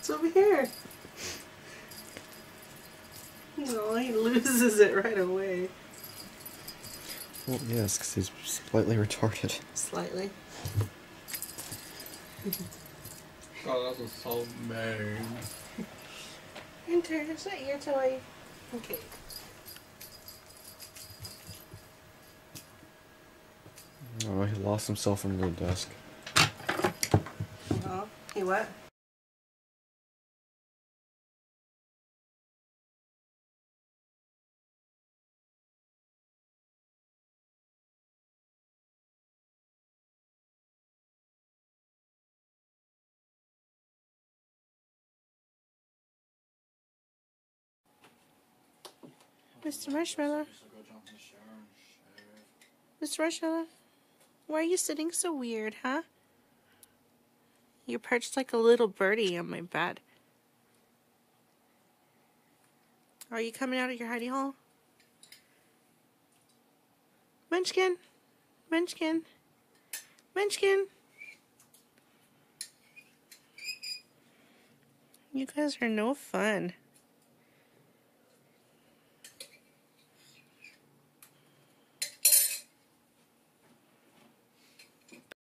It's over here. No, he loses it right away. Well, yes, because he's slightly retarded. Slightly. Oh, that was so mean. Enter, is that your toy? Okay. Oh, he lost himself under the desk. Oh, he what? Mr. Marshmallow. Mr. Marshmallow, why are you sitting so weird, huh? You're perched like a little birdie on my bed. Are you coming out of your hidey hole? Munchkin! Munchkin! Munchkin! You guys are no fun.